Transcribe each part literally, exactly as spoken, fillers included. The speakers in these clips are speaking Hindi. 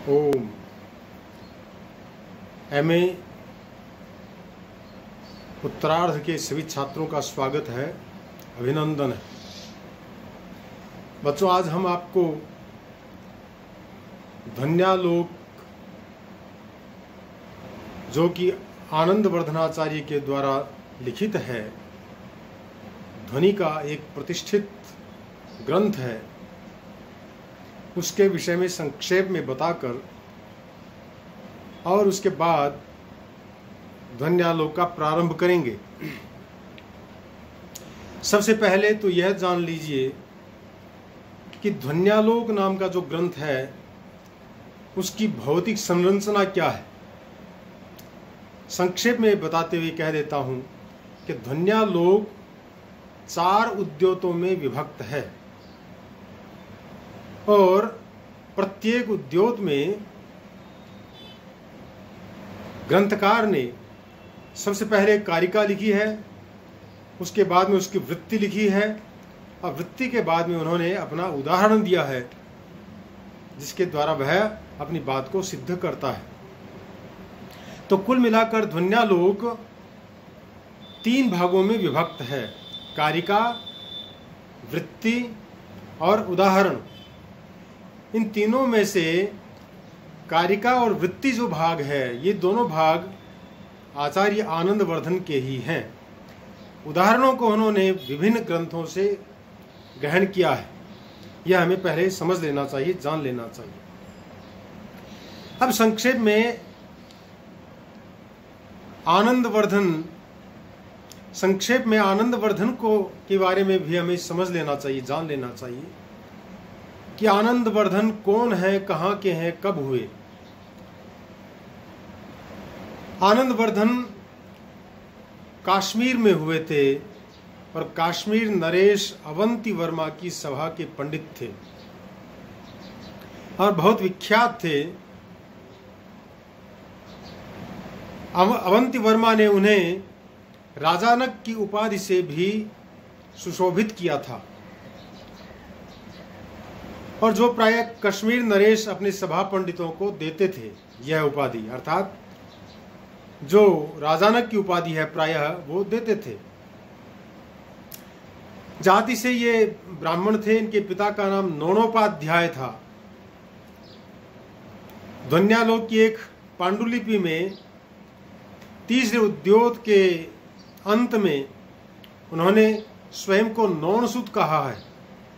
ओम। एमए उत्तरार्ध के सभी छात्रों का स्वागत है, अभिनंदन है। बच्चों, आज हम आपको ध्वन्यालोक, जो कि आनंद वर्धनाचार्य के द्वारा लिखित है, ध्वनि का एक प्रतिष्ठित ग्रंथ है, उसके विषय में संक्षेप में बताकर और उसके बाद ध्वन्यालोक का प्रारंभ करेंगे। सबसे पहले तो यह जान लीजिए कि ध्वन्यालोक नाम का जो ग्रंथ है उसकी भौतिक संरचना क्या है। संक्षेप में बताते हुए कह देता हूं कि ध्वन्यालोक चार उद्योतों में विभक्त है और प्रत्येक उद्योत में ग्रंथकार ने सबसे पहले कारिका लिखी है, उसके बाद में उसकी वृत्ति लिखी है और वृत्ति के बाद में उन्होंने अपना उदाहरण दिया है जिसके द्वारा वह अपनी बात को सिद्ध करता है। तो कुल मिलाकर ध्वन्यालोक तीन भागों में विभक्त है, कारिका, वृत्ति और उदाहरण। इन तीनों में से कारिका और वृत्ति जो भाग है, ये दोनों भाग आचार्य आनंद वर्धन के ही हैं। उदाहरणों को उन्होंने विभिन्न ग्रंथों से ग्रहण किया है, यह हमें पहले समझ लेना चाहिए, जान लेना चाहिए। अब संक्षेप में आनंद वर्धन संक्षेप में आनंद वर्धन को के बारे में भी हमें समझ लेना चाहिए, जान लेना चाहिए कि आनंद वर्धन कौन है, कहाँ के हैं, कब हुए। आनंद वर्धन कश्मीर में हुए थे और कश्मीर नरेश अवंती वर्मा की सभा के पंडित थे और बहुत विख्यात थे। अवंती वर्मा ने उन्हें राजानक की उपाधि से भी सुशोभित किया था और जो प्राय कश्मीर नरेश अपने सभा पंडितों को देते थे, यह उपाधि अर्थात जो राजानक की उपाधि है प्रायः वो देते थे। जाति से ये ब्राह्मण थे, इनके पिता का नाम नोणोपाध्याय था। ध्वन्यालोक की एक पांडुलिपि में तीसरे उद्योत के अंत में उन्होंने स्वयं को नौणसुत कहा है।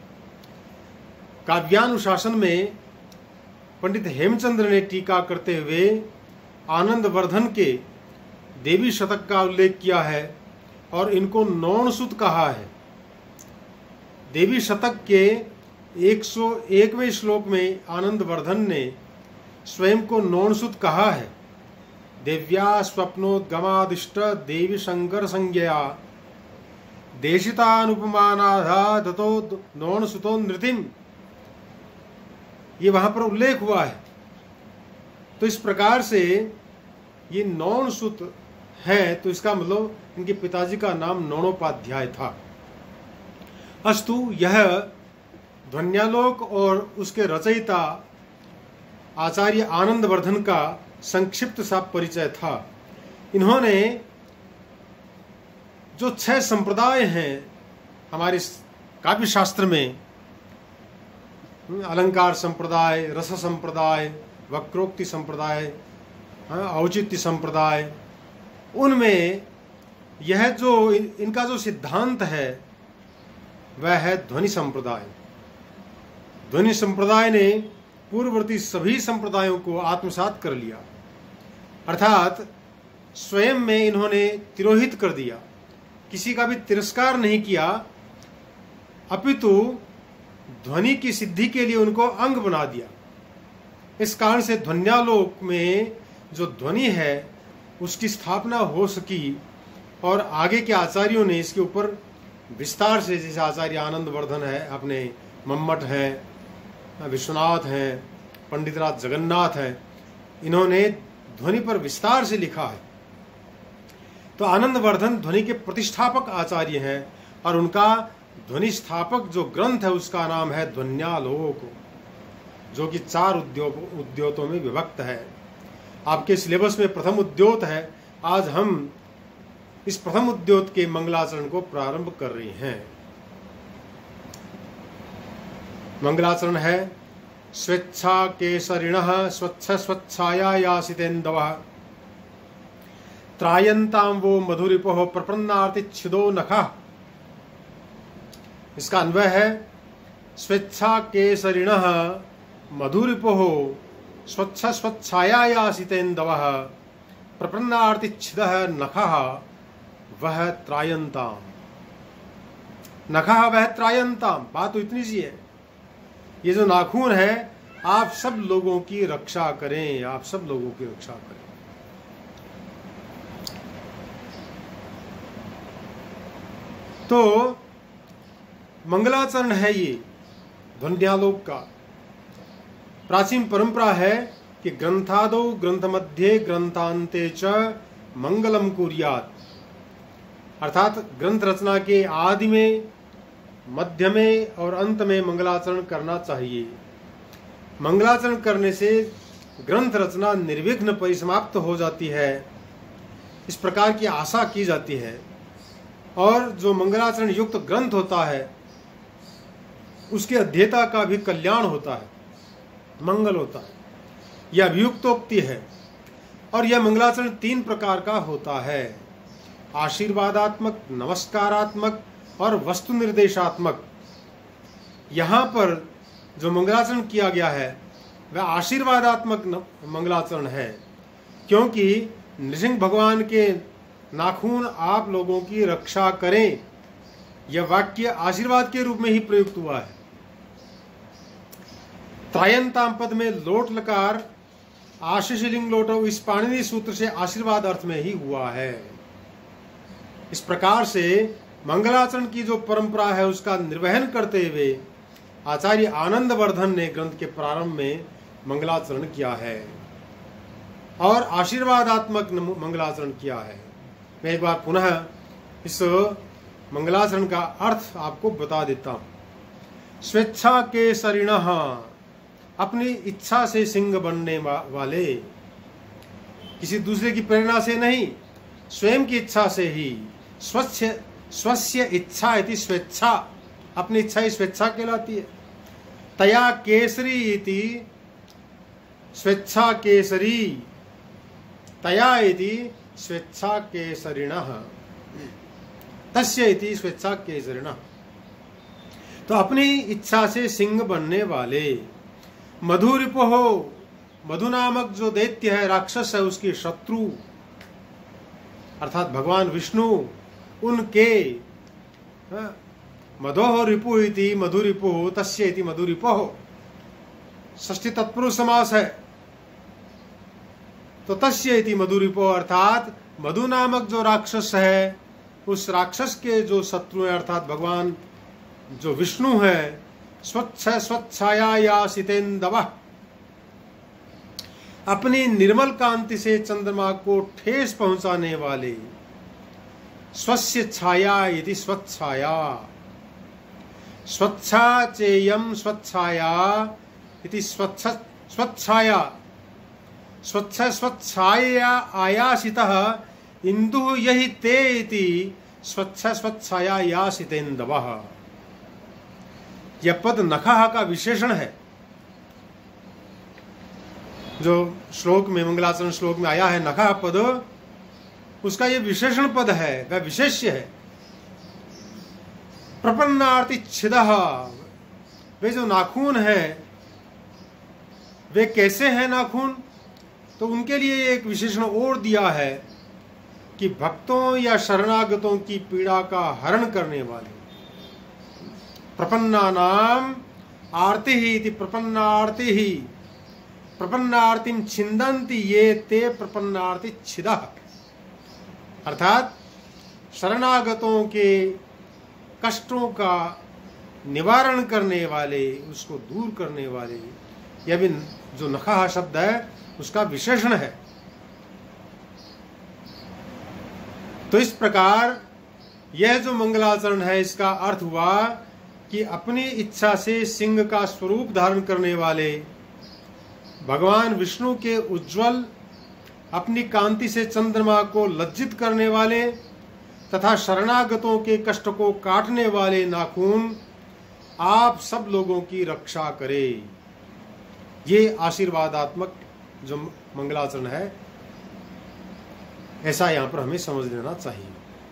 काव्यानुशासन में पंडित हेमचंद्र ने टीका करते हुए आनंद वर्धन के देवी शतक का उल्लेख किया है और इनको नौणसुत कहा है। देवी शतक के एक सौ एकवें श्लोक में आनंद वर्धन ने स्वयं को नौणसुत कहा है। देव्या स्वप्नोद्गमादिष्ट देवी शंकर संज्ञया देशितानुपमानाधा दतो नौणसुतो नृतिम, ये वहां पर उल्लेख हुआ है। तो इस प्रकार से ये नौणसुत है, तो इसका मतलब इनके पिताजी का नाम नौणोपाध्याय था। अस्तु, यह ध्वन्यालोक और उसके रचयिता आचार्य आनंद वर्धन का संक्षिप्त सा परिचय था। इन्होंने जो छह संप्रदाय हैं हमारे काव्य शास्त्र में, अलंकार संप्रदाय, रस संप्रदाय, वक्रोक्ति संप्रदाय, औचित्य संप्रदाय, उनमें यह जो इनका जो सिद्धांत है वह है ध्वनि संप्रदाय। ध्वनि संप्रदाय ने पूर्ववर्ती सभी संप्रदायों को आत्मसात कर लिया, अर्थात स्वयं में इन्होंने तिरोहित कर दिया, किसी का भी तिरस्कार नहीं किया, अपितु ध्वनि की सिद्धि के लिए उनको अंग बना दिया। इस कारण से ध्वन्यालोक में जो ध्वनि है उसकी स्थापना हो सकी और आगे के आचार्यों ने इसके ऊपर विस्तार से, जैसे आचार्य आनंद वर्धन है, अपने मम्मट हैं, विश्वनाथ हैं, पंडितराज जगन्नाथ हैं, इन्होंने ध्वनि पर विस्तार से लिखा है। तो आनंद वर्धन ध्वनि के प्रतिष्ठापक आचार्य हैं और उनका ध्वनि स्थापक जो ग्रंथ है उसका नाम है ध्वन्यालोक। जो कि चार उद्योग उद्योतों में विभक्त है। आपके सिलेबस में प्रथम उद्योत है। आज हम इस प्रथम उद्योत के मंगलाचरण को प्रारंभ कर रहे हैं। मंगलाचरण है स्वेच्छा केसरिणः स्वच्छ स्वच्छाया यासितेन्दवः त्रायन्तां वो मधुरिपोः प्रपन्नार्तिच्छिदो नखः। इसका अन्वय है स्वेच्छा केसरिणः मधुरिपोः स्वच्छ स्वच्छाया यासितेन्दवः प्रपन्नार्तिच्छिदः नखः वह त्रायन्ताम्। नखः वह त्रायन्ताम्। बात तो इतनी सी है, ये जो नाखून है आप सब लोगों की रक्षा करें, आप सब लोगों की रक्षा करें। तो मंगलाचरण है ये ध्वन्यालोक का। प्राचीन परंपरा है कि ग्रंथादौ ग्रंथ मध्य ग्रंथांते च मंगलम कुर्यात्, अर्थात ग्रंथ रचना के आदि में, मध्य में और अंत में मंगलाचरण करना चाहिए। मंगलाचरण करने से ग्रंथ रचना निर्विघ्न परिसमाप्त हो जाती है, इस प्रकार की आशा की जाती है। और जो मंगलाचरण युक्त ग्रंथ होता है उसके अध्येता का भी कल्याण होता है, मंगल होता है। यह अभियुक्तोक्ति है। और यह मंगलाचरण तीन प्रकार का होता है, आशीर्वादात्मक, नमस्कारात्मक और वस्तु निर्देशात्मक। यहाँ पर जो मंगलाचरण किया गया है वह आशीर्वादात्मक मंगलाचरण है, क्योंकि नृसिंह भगवान के नाखून आप लोगों की रक्षा करें, यह वाक्य आशीर्वाद के रूप में ही प्रयुक्त हुआ है। त्रायन्ताम पद में लोट लकार आशीष लिंग लोटो इस पाणिनि सूत्र से आशीर्वाद अर्थ में ही हुआ है। इस प्रकार से मंगलाचरण की जो परंपरा है उसका निर्वहन करते हुए आचार्य आनंदवर्धन ने ग्रंथ के प्रारंभ में मंगलाचरण किया है और आशीर्वादात्मक मंगलाचरण किया है। मैं एक बार पुनः इस मंगलाचरण का अर्थ आपको बता देता हूं। स्वेच्छा के सरिणः, अपनी इच्छा से सिंह बनने वाले, किसी दूसरे की प्रेरणा से नहीं, स्वयं की इच्छा से ही। स्वच्छ स्वस्य इच्छा इति स्वेच्छा, अपनी इच्छा ही स्वेच्छा कहलाती है। तया केसरी इति स्वेच्छा केसरी, तया इति स्वेच्छा केसरिणः, तस्य इति स्वेच्छा केसरिणः। तो अपनी इच्छा से सिंह बनने वाले। मधुरिपोः, मधु नामक जो दैत्य है, राक्षस है, उसकी शत्रु अर्थात भगवान विष्णु, उनके मधोः रिपुः इति मधुरिपुः तस्य इति मधुरिपोः। षष्ठी तत्पुरुष समास है, तो तस्य इति मधुरिपोः अर्थात मधु नामक जो राक्षस है उस राक्षस के जो शत्रु है अर्थात भगवान जो विष्णु है। स्वच्छ स्वच्छाया यासितेन्दवः, अपनी निर्मल कांति से चंद्रमा को ठेस पहुंचाने वाले। स्वस्य छाया इति स्वच्छाया, स्वच्छा चेयम स्वच्छाया इति स्वच्छ स्वच्छाया, स्वच्छ स्वच्छाया आयासितः इंदु यहि ते इति स्वच्छ स्वच्छाया यासितेन्दवः। यह पद नखः का विशेषण है। जो श्लोक में, मंगलाचरण श्लोक में आया है नखः पद, उसका यह विशेषण पद है, वह विशेष्य है। प्रपन्नार्तिच्छिदः, वे जो नाखून है वे कैसे हैं नाखून, तो उनके लिए एक विशेषण और दिया है कि भक्तों या शरणागतों की पीड़ा का हरण करने वाले। प्रपन्नानाम आर्ति ही इति प्रपन्नार्ति ही, प्रपन्नार्तिम छिन्दन्ति ये ते प्रपन्नार्ति छिदः, अर्थात शरणागतों के कष्टों का निवारण करने वाले, उसको दूर करने वाले। यह भी जो नखः शब्द है उसका विशेषण है। तो इस प्रकार यह जो मंगलाचरण है इसका अर्थ हुआ कि अपनी इच्छा से सिंह का स्वरूप धारण करने वाले भगवान विष्णु के उज्जवल अपनी कांति से चंद्रमा को लज्जित करने वाले तथा शरणागतों के कष्ट को काटने वाले नाखून आप सब लोगों की रक्षा करे। ये आशीर्वादात्मक जो मंगलाचरण है, ऐसा यहां पर हमें समझ लेना चाहिए।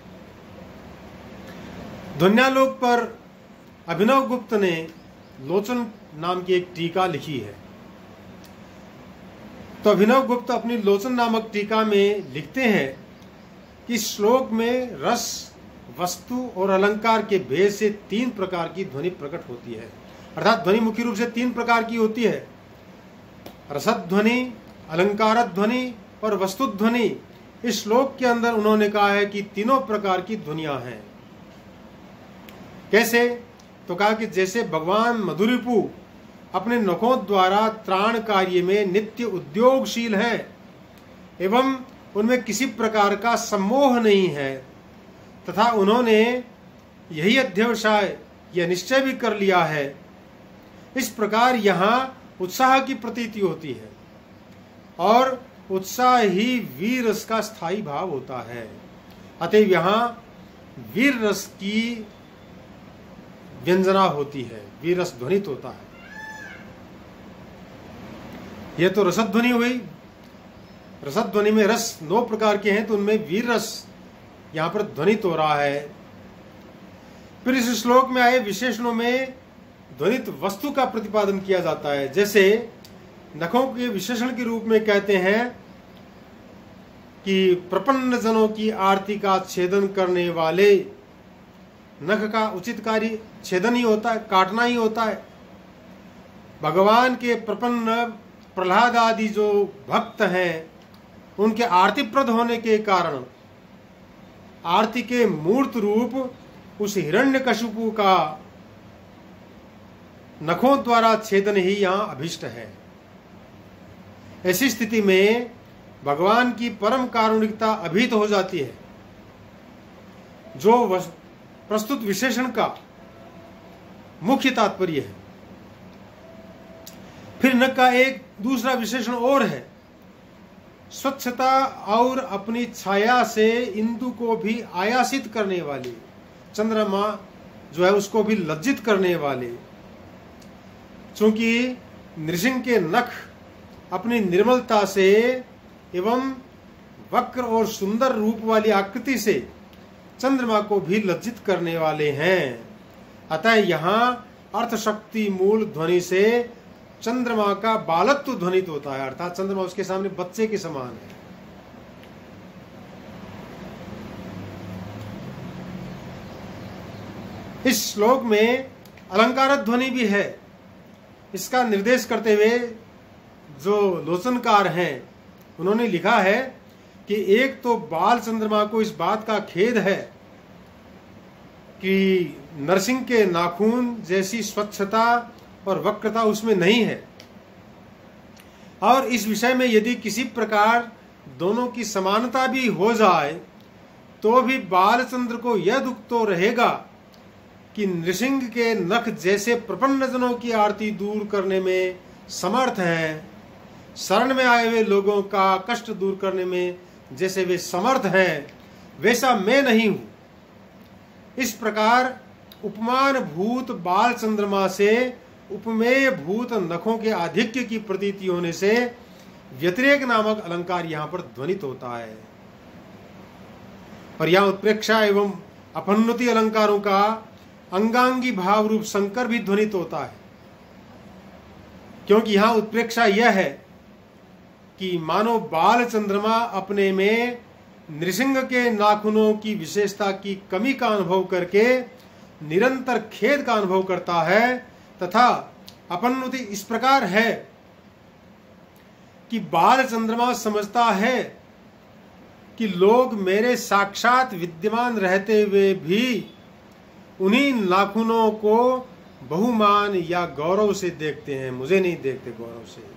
ध्वन्यालोक पर अभिनव गुप्त ने लोचन नाम की एक टीका लिखी है। तो अभिनव गुप्त अपनी लोचन नामक टीका में लिखते हैं कि श्लोक में रस, वस्तु और अलंकार के भेद से तीन प्रकार की ध्वनि प्रकट होती है। अर्थात ध्वनि मुख्य रूप से तीन प्रकार की होती है, रसध्वनि, अलंकार ध्वनि और वस्तु ध्वनि। इस श्लोक के अंदर उन्होंने कहा है कि तीनों प्रकार की ध्वनियां हैं। कैसे? तो कहा कि जैसे भगवान मधुरिपु अपने नखों द्वारा त्राण कार्य में नित्य उद्योगशील है एवं उनमें किसी प्रकार का सम्मोह नहीं है, तथा उन्होंने यही अध्यवसाय यह निश्चय भी कर लिया है, इस प्रकार यहाँ उत्साह की प्रतीति होती है और उत्साह ही वीर रस का स्थायी भाव होता है। अतएव यहाँ वीर रस की व्यंजना होती है, वीर रस ध्वनित होता है। यह तो रसध्वनि हुई। रसध्वनि में रस नौ प्रकार के हैं, तो उनमें वीर रस यहां पर ध्वनित हो रहा है। फिर इस श्लोक में आए विशेषणों में ध्वनित वस्तु का प्रतिपादन किया जाता है। जैसे नखों के विशेषण के रूप में कहते हैं कि प्रपन्न जनों की आरती का छेदन करने वाले नख का उचित कार्य छेदन ही होता है, काटना ही होता है। भगवान के प्रपन्न प्रहलाद आदि जो भक्त हैं, उनके आरतीप्रद होने के कारण आरती के मूर्त रूप उस हिरण्यकशिपु का नखों द्वारा छेदन ही यहां अभिष्ट है। ऐसी स्थिति में भगवान की परम कारुणिकता अभीत हो जाती है, जो प्रस्तुत विशेषण का मुख्य तात्पर्य है। फिर नख का एक दूसरा विशेषण और है, स्वच्छता और अपनी छाया से इंदु को भी आयासित करने वाली, चंद्रमा जो है उसको भी लज्जित करने वाले। चूंकि नृसिंह के नख अपनी निर्मलता से एवं वक्र और सुंदर रूप वाली आकृति से चंद्रमा को भी लज्जित करने वाले हैं। अतः यहाँ अर्थशक्ति मूल ध्वनि से चंद्रमा का बालत्व ध्वनित होता है, अर्थात चंद्रमा उसके सामने बच्चे के समान है। इस श्लोक में अलंकार ध्वनि भी है। इसका निर्देश करते हुए जो लोचनकार हैं, उन्होंने लिखा है कि एक तो बाल चंद्रमा को इस बात का खेद है कि नरसिंह के नाखून जैसी स्वच्छता और वक्रता उसमें नहीं है, और इस विषय में यदि किसी प्रकार दोनों की समानता भी हो जाए तो भी बालचंद्र को यह दुख तो रहेगा कि नृसिंह के नख जैसे प्रपन्न जनों की आरती दूर करने में समर्थ हैं, शरण में आए हुए लोगों का कष्ट दूर करने में जैसे वे समर्थ हैं, वैसा मैं नहीं हूं। इस प्रकार उपमान भूत बाल चंद्रमा से उपमेय भूत नखों के आधिक्य की प्रतीति होने से व्यतिरेक नामक अलंकार यहां पर ध्वनित होता है। और यहां उत्प्रेक्षा एवं अपन्नुति अलंकारों का अंगांगी भाव रूप संकर भी ध्वनित होता है, क्योंकि यहां उत्प्रेक्षा यह है कि मानो बाल चंद्रमा अपने में नृसिंह के नाखूनों की विशेषता की कमी का अनुभव करके निरंतर खेद का अनुभव करता है, तथा अपन्नुति इस प्रकार है कि बाल चंद्रमा समझता है कि लोग मेरे साक्षात विद्यमान रहते हुए भी उन्हीं नाखूनों को बहुमान या गौरव से देखते हैं, मुझे नहीं देखते गौरव से।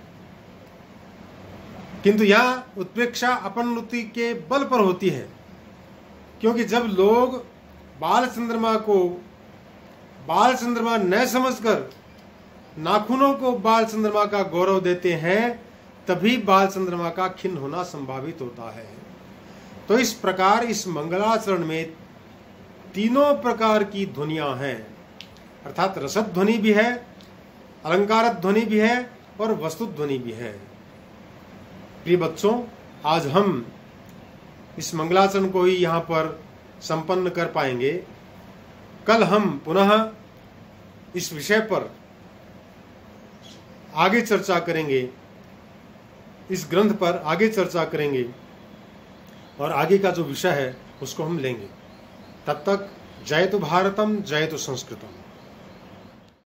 किंतु यह उत्प्रेक्षा अपन्नुति के बल पर होती है, क्योंकि जब लोग बाल चंद्रमा को बाल चंद्रमा न समझकर नाखूनों को बाल चंद्रमा का गौरव देते हैं, तभी बाल चंद्रमा का खिन्न होना संभावित होता है। तो इस प्रकार इस मंगलाचरण में तीनों प्रकार की ध्वनियां हैं, अर्थात रसद ध्वनि भी है, अलंकार ध्वनि भी है और वस्तु ध्वनि भी है। प्रिय बच्चों, आज हम इस मंगलाचरण को ही यहाँ पर संपन्न कर पाएंगे। कल हम पुनः इस विषय पर आगे चर्चा करेंगे, इस ग्रंथ पर आगे चर्चा करेंगे और आगे का जो विषय है उसको हम लेंगे। तब तक जय तो भारतम, जय तो संस्कृतम।